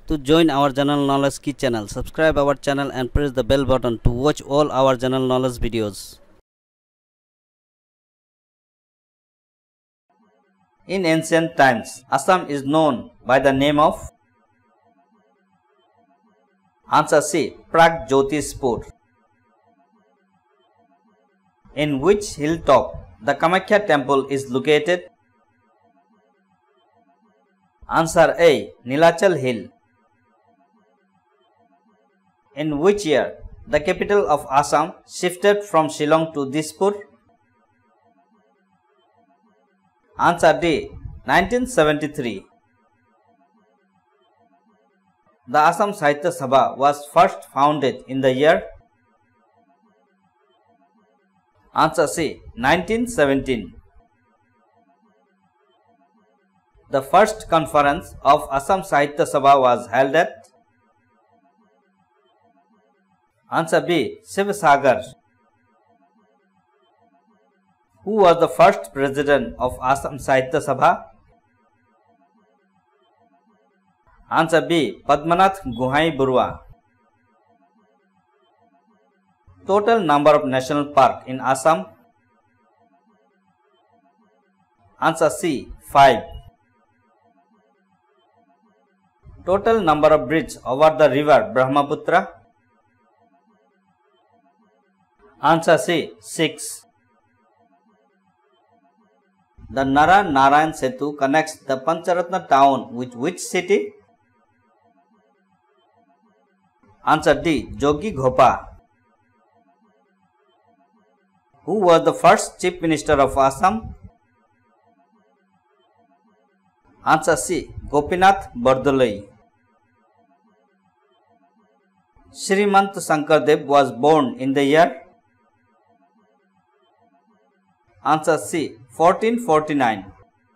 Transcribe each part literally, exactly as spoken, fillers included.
to join our general knowledge key channel. Subscribe our channel and press the bell button to watch all our general knowledge videos. In ancient times, Assam is known by the name of Answer C. Pragjotishpur. In which hilltop the Kamakhya temple is located? Answer A. Nilachal Hill. In which year the capital of Assam shifted from Shillong to Dispur? Answer D. nineteen seventy-three. The Assam Sahitya Sabha was first founded in the year? Answer C. nineteen seventeen. The first conference of Assam Sahitya Sabha was held at? Answer B. Shivsagar. Who was the first president of Assam Sahitya Sabha? Answer B. Padmanath Gohai Burwa. Total number of national parks in Assam? Answer C. five. Total number of bridges over the river Brahmaputra? Answer C. six. The Nara Narayan Setu connects the Pancharatna town with which city? Answer D. Jogi Ghopa. Who was the first Chief Minister of Assam? Answer C. Gopinath Bardoloi. Srimant Shankardev was born in the year? Answer C. fourteen forty-nine.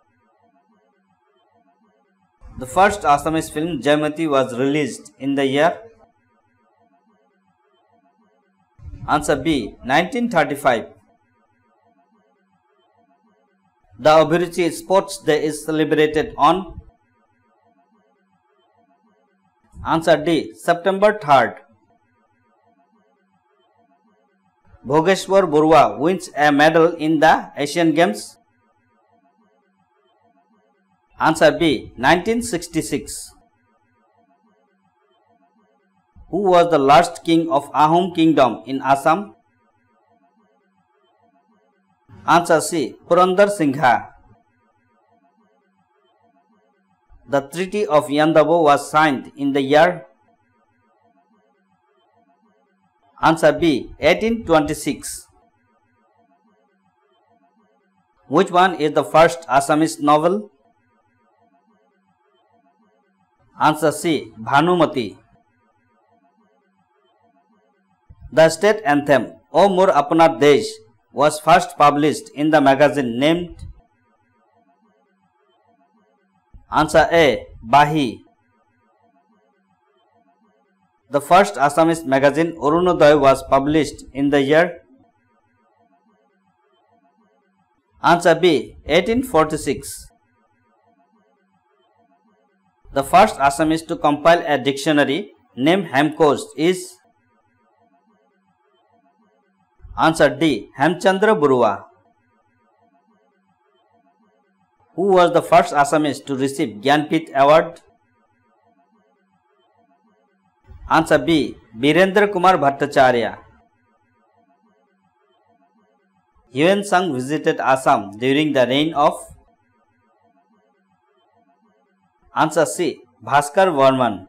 The first Assamese film Jaimati was released in the year? Answer B. nineteen thirty-five. The Abhiruchi Sports Day is celebrated on? Answer D. September third. Bhogeshwar Burwa wins a medal in the Asian Games? Answer B. nineteen sixty-six. Who was the last king of Ahom Kingdom in Assam? Answer C. Purandar Singha. The Treaty of Yandabo was signed in the year? Answer B. eighteen twenty-six. Which one is the first Assamese novel? Answer C. Bhanumati. The state anthem O Mor Apna Desh was first published in the magazine named? Answer A. Bahi. The first Assamese magazine Arunodaya was published in the year? Answer B. eighteen forty-six. The first Assamese to compile a dictionary named Hemkosh is? Answer D. Hemchandra Burwa. Who was the first Assamese to receive Gyanpith Award? Answer B. Birendra Kumar Bhattacharya. Yuan Sang visited Assam during the reign of? Answer C. Bhaskar Varman.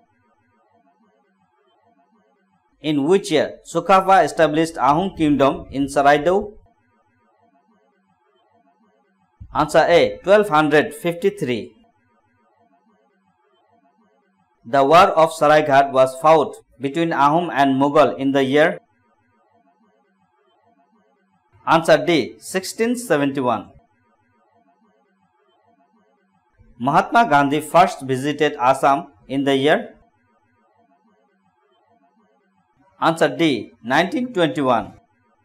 In which year Sukhafa established Ahom Kingdom in Saraidaw? Answer A. twelve fifty-three. The War of Saraighat was fought between Ahom and Mughal in the year? Answer D. sixteen seventy-one. Mahatma Gandhi first visited Assam in the year? Answer D. nineteen twenty-one.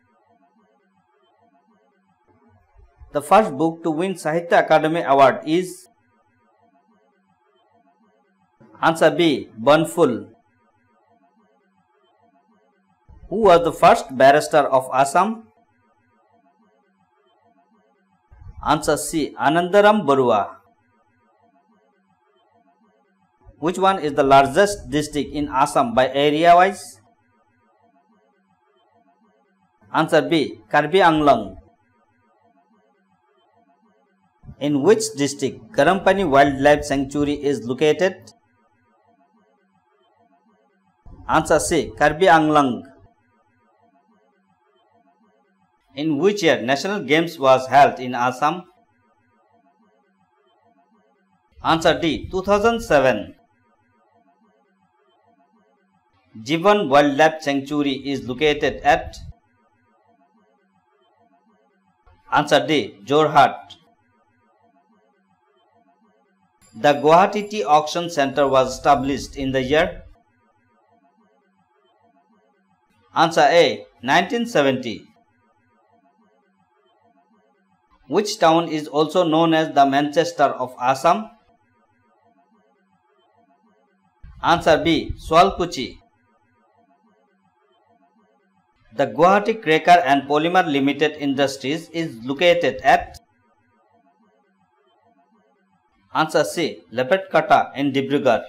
The first book to win Sahitya Akademi Award is? Answer B. Banful. Who was the first barrister of Assam? Answer C. Anandaram Barua. Which one is the largest district in Assam by area wise? Answer B. Karbi Anglang. In which district Karampani Wildlife Sanctuary is located? Answer C. Karbi Anglang. In which year National Games was held in Assam? Answer D. two thousand seven. Jivan Wildlife Sanctuary is located at? Answer D. Jorhat. The Guwahati Tea Auction Center was established in the year? Answer A. nineteen seventy. Which town is also known as the Manchester of Assam? Answer B. Swalkuchi. The Guwahati Cracker and Polymer Limited Industries is located at? Answer C. Lepetkata in Dibrugarh.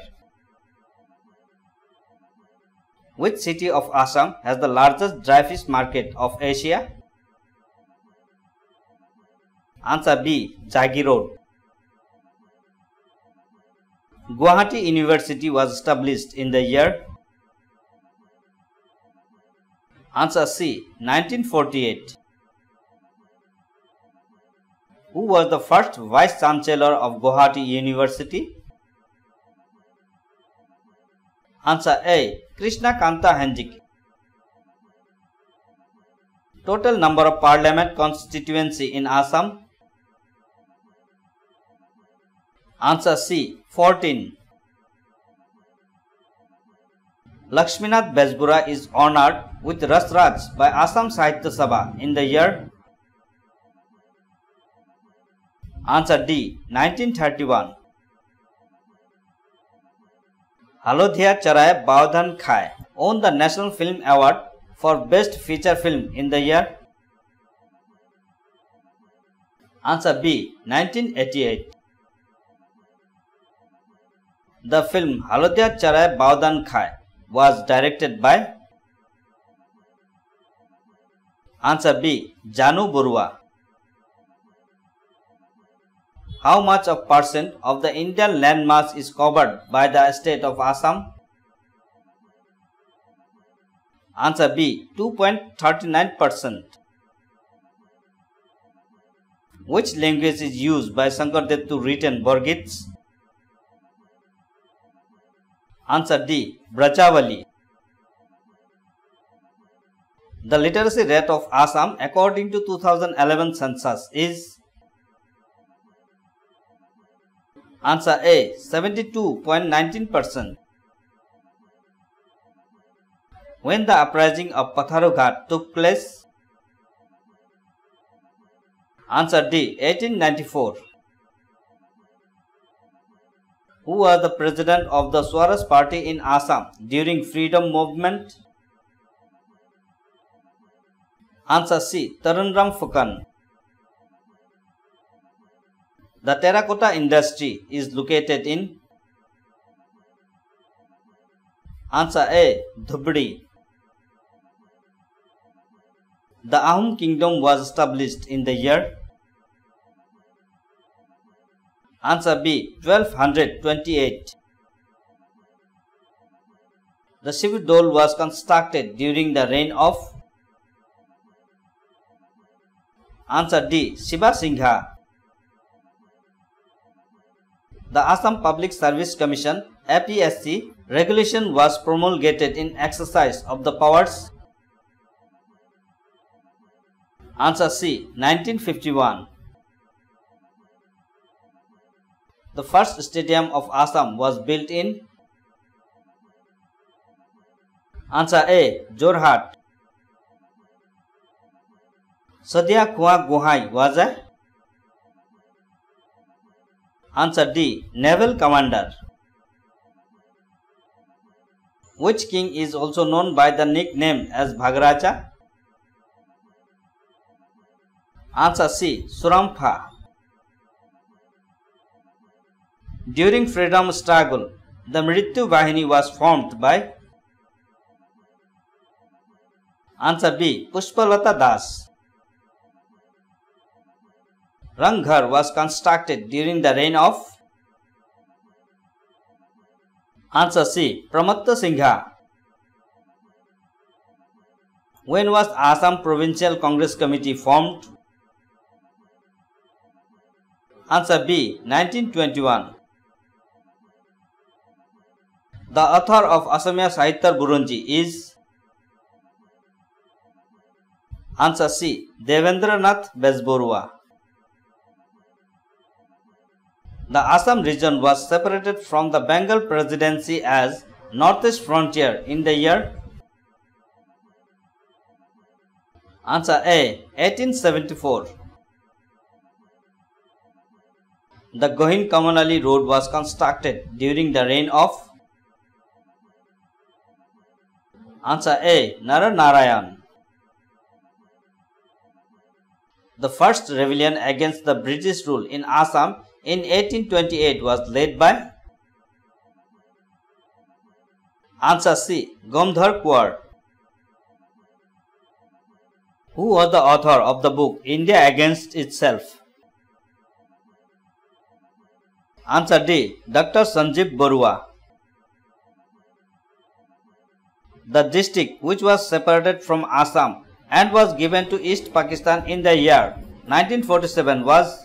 Which city of Assam has the largest dry fish market of Asia? Answer B. Jagi Road. Guwahati University was established in the year? Answer C. nineteen forty-eight. Who was the first Vice Chancellor of Guwahati University? Answer A. Krishna Kanta Hanjiki. Total number of Parliament constituency in Assam? Answer C. fourteen. Lakshminath Bezbura is honored with Rasraj by Assam Sahitya Sabha in the year? Answer D. nineteen thirty-one. Halodhia Charai Baodhan Khai won the National Film Award for Best Feature Film in the year? Answer B. nineteen eighty-eight. The film Halodhia Charai Baodhan Khai was directed by? Answer B. Janu Borua. How much of percent of the Indian landmass is covered by the state of Assam? Answer B. two point three nine percent. Which language is used by Shankardev to written Borgits? Answer D. Brajavali. The literacy rate of Assam according to two thousand eleven census is? Answer A. seventy-two point one nine percent. When the uprising of Patharughat took place? Answer D. eighteen ninety-four. Who was the president of the Swaraj Party in Assam during freedom movement? Answer C. Tarunram Phukan. The terracotta industry is located in? Answer A. Dhubri. The Ahom kingdom was established in the year? Answer B. twelve twenty-eight. The Shiv Dole was constructed during the reign of? Answer D. Shiva Singha. The Assam Public Service Commission A P S C regulation was promulgated in exercise of the powers? Answer C. nineteen fifty-one. The first stadium of Assam was built in? Answer A. Jorhat. Sadhya Kua Gohai was a? Answer D. Naval commander. Which king is also known by the nickname as Bhagracha? Answer C. Surampha. During freedom struggle, the Mrityu Bahini was formed by? Answer B. Pushpalata Das. Rangghar was constructed during the reign of? Answer C. Pramatta Singha. When was Assam Provincial Congress Committee formed? Answer B. nineteen twenty-one. The author of Asamiya Sahitya Burunji is? Answer C. Devendranath Bezborua. The Assam region was separated from the Bengal Presidency as Northeast Frontier in the year? Answer A. eighteen seventy-four. The Gohin Kamanali Road was constructed during the reign of? Answer A. Naranarayan. The first rebellion against the British rule in Assam in eighteen twenty-eight was led by? Answer C. Gamdhar Kuwar. Who was the author of the book India Against Itself? Answer D. Doctor Sanjeev Barua. The district which was separated from Assam and was given to East Pakistan in the year nineteen forty-seven was?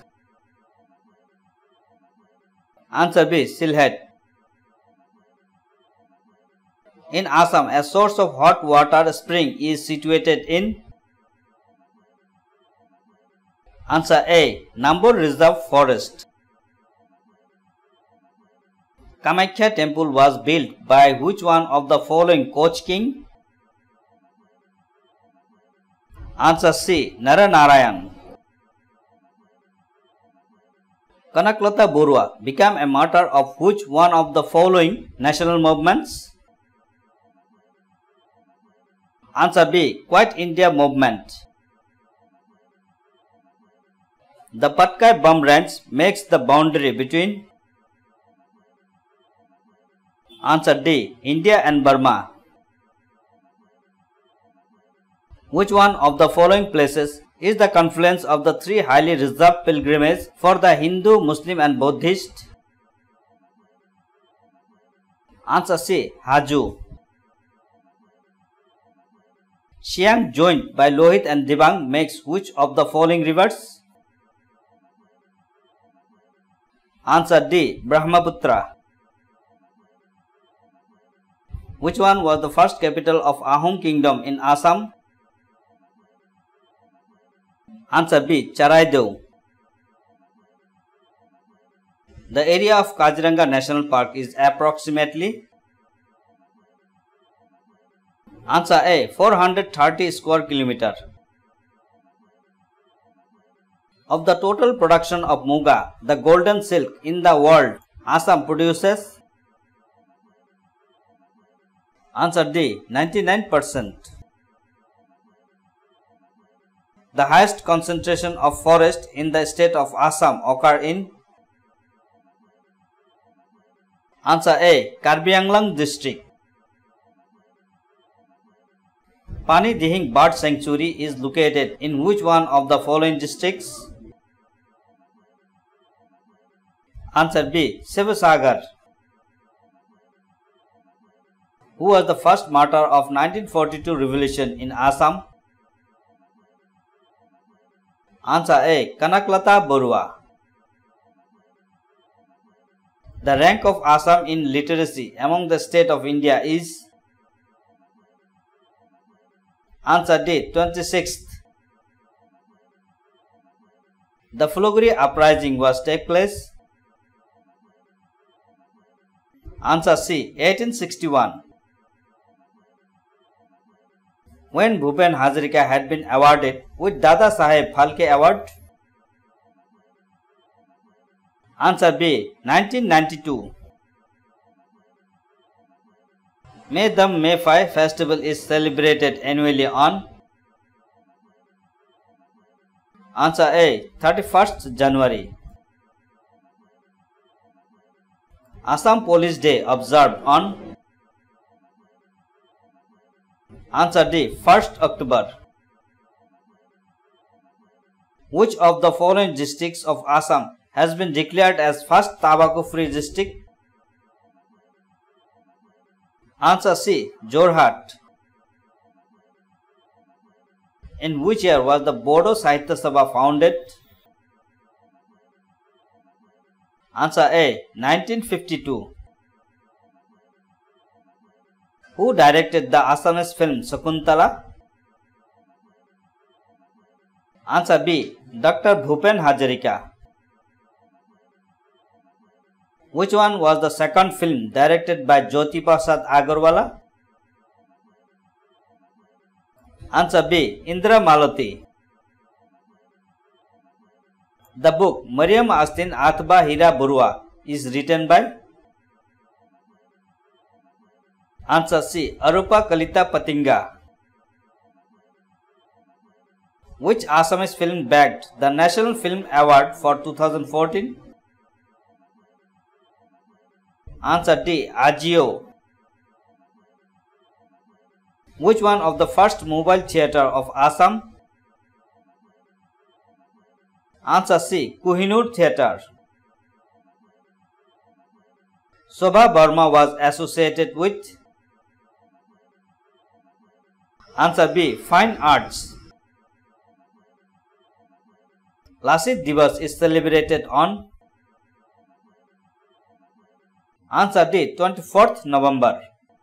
Answer B. Sylhet. In Assam, a source of hot water spring is situated in? Answer A. Nambur Reserve Forest. Kamakhya temple was built by which one of the following Koch king? Answer C. Naranarayan. Kanaklata Borua became a martyr of which one of the following national movements? Answer B. Quit India movement. The Patkai Bum Range makes the boundary between? Answer D. India and Burma. Which one of the following places is the confluence of the three highly reserved pilgrimages for the Hindu, Muslim and Buddhist? Answer C. Haju. Siang joined by Lohit and Dibang makes which of the following rivers? Answer D. Brahmaputra. Which one was the first capital of Ahom Kingdom in Assam? Answer B. Charaidev. The area of Kaziranga National Park is approximately? Answer A. four hundred thirty square kilometer. Of the total production of Muga, the golden silk in the world, Assam produces? Answer D. ninety-nine percent. The highest concentration of forest in the state of Assam occur in? Answer A. Karbi Anglang district. Pani Dihing Bird Sanctuary is located in which one of the following districts? Answer B. Sivasagar. Who was the first martyr of nineteen forty-two revolution in Assam? Answer A. Kanaklata Borua. The rank of Assam in literacy among the state of India is? Answer D. twenty-sixth. The Phuloguri uprising was take place? Answer C. eighteen sixty-one. When Bhupen Hazarika had been awarded with Dada Saheb Phalke Award? Answer B. nineteen ninety-two. May Dam May five festival is celebrated annually on? Answer A. thirty-first January. Assam Police Day observed on? Answer D. first October. Which of the following districts of Assam has been declared as first tobacco-free district? Answer C. Jorhat. In which year was the Bodo Sahitya Sabha founded? Answer A. nineteen fifty-two. Who directed the Assamese film Shakuntala? Answer B. Doctor Bhupen Hazarika. Which one was the second film directed by Jyoti Prasad Agarwala? Answer B. Indra Malati. The book Mariam Astin Athba Hira Burua is written by? Answer C. Arupa Kalita Patinga. Which Assamese film bagged the National Film Award for two thousand fourteen? Answer D. Ajio. Which one of the first mobile theatre of Assam? Answer C. Kohinoor Theatre. Shobha Burma was associated with? Answer B. Fine Arts. Lasit Divas is celebrated on? Answer D. twenty-fourth November.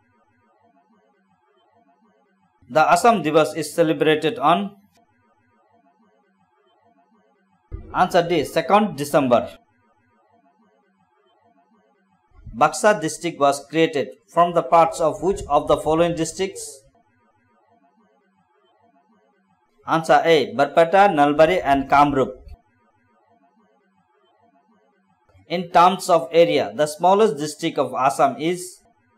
The Assam Divas is celebrated on? Answer D. second December. Buxa district was created from the parts of which of the following districts? Answer A. Barpeta, Nalbari and Kamrup. In terms of area, the smallest district of Assam is?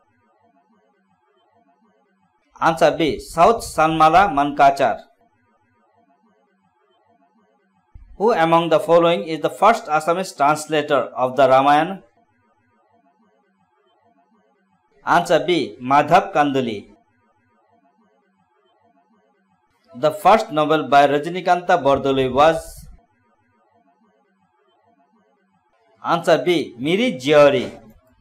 Answer B. South Sanmala Mankachar. Who among the following is the first Assamese translator of the Ramayana? Answer B. Madhav Kanduli. The first novel by Rajnikanta Bardoli was? Answer B. Miri Jyari.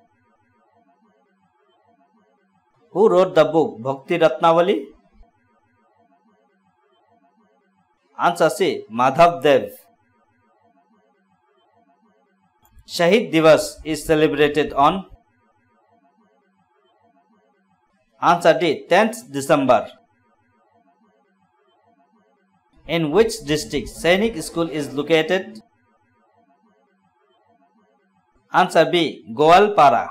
Who wrote the book Bhakti Ratnavali? Answer C. Madhav Dev. Shahid Divas is celebrated on? Answer D. tenth December. In which district Sainik School is located? Answer B. Goalpara.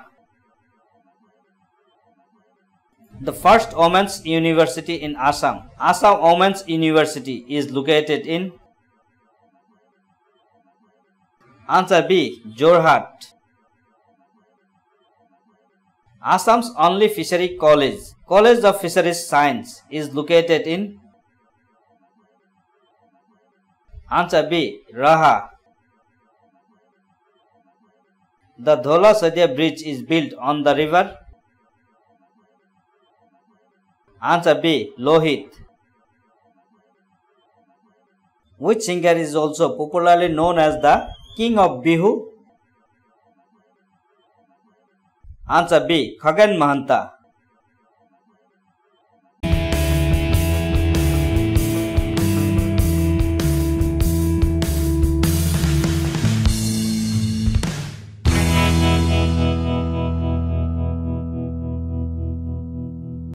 The first Women's University in Assam, Assam Women's University, is located in? Answer B. Jorhat. Assam's only fishery college, College of Fisheries Science, is located in? Answer B. Raha. The Dhola Sadia Bridge is built on the river? Answer B. Lohit. Which singer is also popularly known as the King of Bihu? Answer B. Khagan Mahanta.